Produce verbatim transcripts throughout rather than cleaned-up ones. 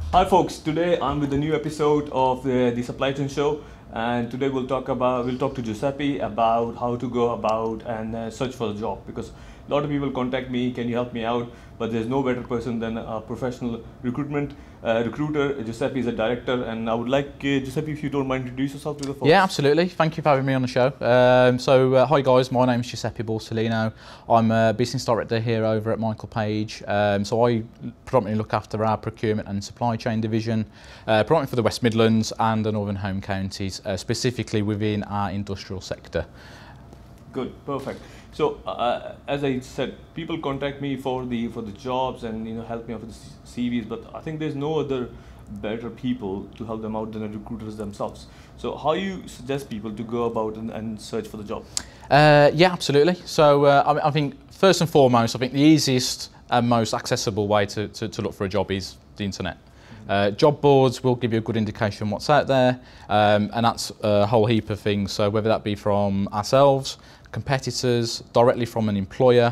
Hi folks, today I'm with a new episode of the, the Supply Chain Show, and today we'll talk about we'll talk to Giuseppe about how to go about and uh, search for a job, because a lot of people contact me, can you help me out, but there's no better person than a professional recruitment uh, recruiter. Giuseppe is a director, and I would like uh, Giuseppe, if you don't mind, introduce yourself to the folks. Yeah, absolutely. Thank you for having me on the show. Um, so, uh, hi guys, my name's Giuseppe Borsellino. I'm a business director here over at Michael Page. Um, so I predominantly look after our procurement and supply chain division, uh, predominantly for the West Midlands and the Northern Home Counties, uh, specifically within our industrial sector. Good, perfect. So, uh, as I said, people contact me for the for the jobs and you know help me out with the C Vs, but I think there's no other better people to help them out than the recruiters themselves. So, how you suggest people to go about and, and search for the job? Uh, yeah, absolutely. So, uh, I, I think first and foremost, I think the easiest and most accessible way to, to, to look for a job is the internet. Uh, job boards will give you a good indication what's out there, um, and that's a whole heap of things. So whether that be from ourselves, competitors, directly from an employer,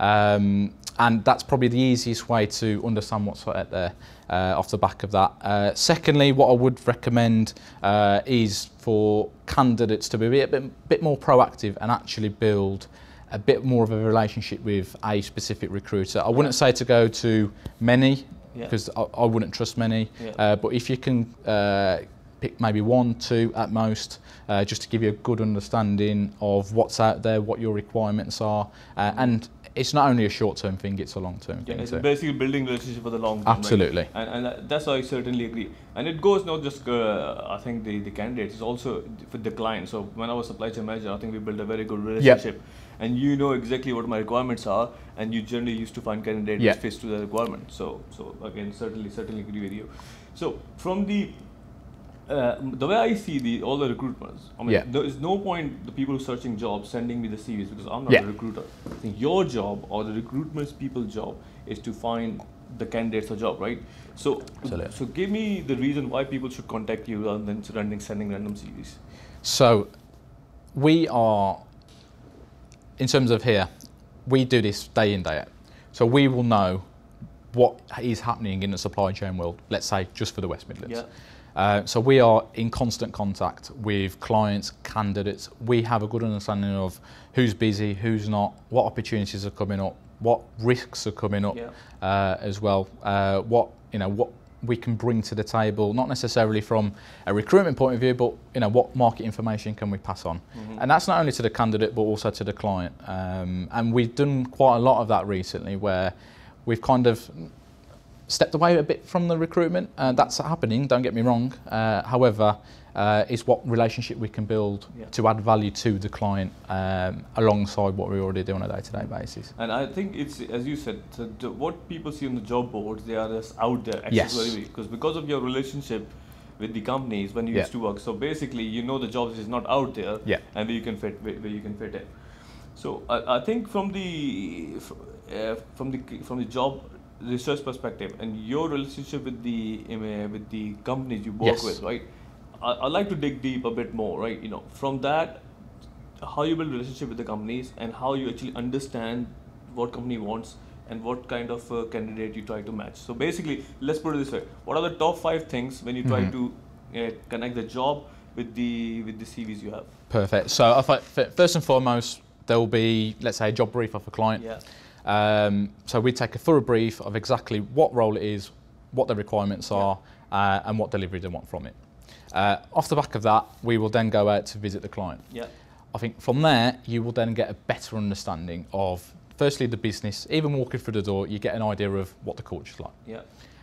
um, and that's probably the easiest way to understand what's out there uh, off the back of that. Uh, secondly, what I would recommend uh, is for candidates to be a bit, bit more proactive and actually build a bit more of a relationship with a specific recruiter. I wouldn't say to go to many, because yeah. I, I wouldn't trust many, yeah. uh, but if you can uh, pick maybe one, two at most, uh, just to give you a good understanding of what's out there, what your requirements are, uh, and it's not only a short-term thing, it's a long-term yeah, thing it's too. Basically building relationship for the long term. Absolutely. Right? And, and that's I certainly agree. And it goes not just, uh, I think, the, the candidates, it's also for the client. So when I was supply chain manager, I think we built a very good relationship. Yep. And you know exactly what my requirements are, and you generally used to find candidates yep. which fits to the requirement. So, so again, certainly, certainly agree with you. So from the Uh, the way I see the all the recruiters, I mean, yeah. there is no point the people searching jobs sending me the C Vs, because I'm not yeah. a recruiter. I think your job or the recruitment people's job is to find the candidates a job, right? So, Absolutely. so give me the reason why people should contact you rather than sending sending random C Vs. So, we are, in terms of here, we do this day in, day out. So we will know what is happening in the supply chain world. Let's say just for the West Midlands. Yeah. Uh, so we are in constant contact with clients, candidates. We have a good understanding of who's busy, who's not, what opportunities are coming up, what risks are coming up, yeah. uh, as well. Uh, what you know, what we can bring to the table, not necessarily from a recruitment point of view, but you know, what market information can we pass on, mm-hmm. and that's not only to the candidate but also to the client. Um, and we've done quite a lot of that recently, where we've kind of stepped away a bit from the recruitment. Uh, that's happening, don't get me wrong. Uh, however, uh, it's what relationship we can build yeah. to add value to the client, um, alongside what we already do on a day-to-day basis. And I think it's, as you said, so the, what people see on the job boards, they are just out there, accessibility, yes. because because of your relationship with the companies when you yeah. used to work. So basically, you know the jobs is not out there, yeah. and where you can fit, where you can fit in. So I, I think from the uh, from the from the job research perspective and your relationship with the uh, with the companies you work yes. with, right? I, I like to dig deep a bit more, right? You know, from that, how you build relationship with the companies and how you actually understand what company wants and what kind of uh, candidate you try to match. So basically, let's put it this way: what are the top five things when you try mm-hmm. to uh, connect the job with the with the C Vs you have? Perfect. So I thought first and foremost, there will be, let's say, a job brief off a client. Yeah. Um, so we take a thorough brief of exactly what role it is, what the requirements are, yeah. uh, and what delivery they want from it. Uh, off the back of that, we will then go out to visit the client. Yeah. I think from there, you will then get a better understanding of, firstly, the business. Even walking through the door, you get an idea of what the culture's like. Yeah.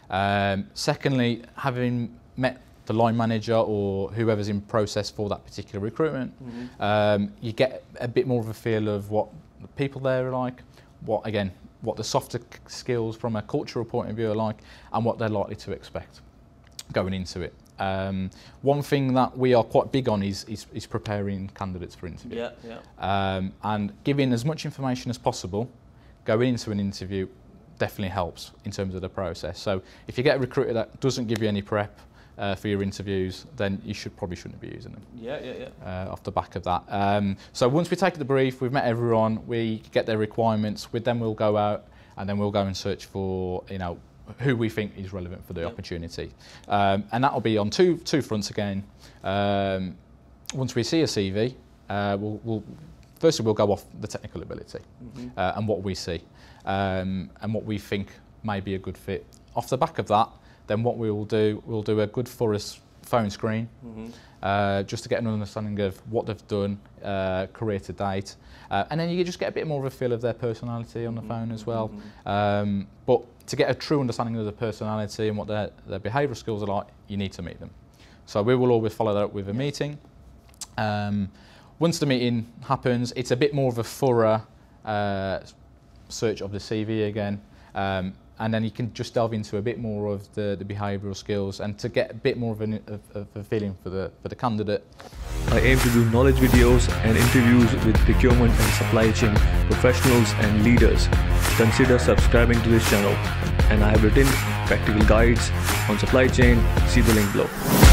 Um, secondly, having met the line manager or whoever's in process for that particular recruitment, mm-hmm. um, you get a bit more of a feel of what the people there are like, what again, what the softer skills from a cultural point of view are like, and what they're likely to expect going into it. Um, one thing that we are quite big on is, is, is preparing candidates for interview. Yeah, yeah. Um, and giving as much information as possible going into an interview definitely helps in terms of the process. So if you get a recruiter that doesn't give you any prep uh, for your interviews, then you should probably shouldn't be using them. Yeah, yeah, yeah. Uh, off the back of that. Um, so once we take the brief, we've met everyone, we get their requirements, we, then we'll go out and then we'll go and search for, you know, who we think is relevant for the yeah. opportunity. Um, and that'll be on two, two fronts again. Um, once we see a C V, uh, we'll, we'll, firstly we'll go off the technical ability mm-hmm. uh, and what we see um, and what we think may be a good fit. Off the back of that, then what we will do, we'll do a good thorough phone screen mm-hmm. uh, just to get an understanding of what they've done, uh, career to date, uh, and then you just get a bit more of a feel of their personality on the mm-hmm. phone as well. Mm-hmm. um, but to get a true understanding of the personality and what their, their behavioural skills are like, you need to meet them. So we will always follow that up with a meeting. Um, once the meeting happens, it's a bit more of a thorough uh, search of the C V again. Um, and then you can just delve into a bit more of the, the behavioural skills and to get a bit more of, an, of, of a feeling for the, for the candidate. I aim to do knowledge videos and interviews with procurement and supply chain professionals and leaders. Consider subscribing to this channel, and I have written practical guides on supply chain. See the link below.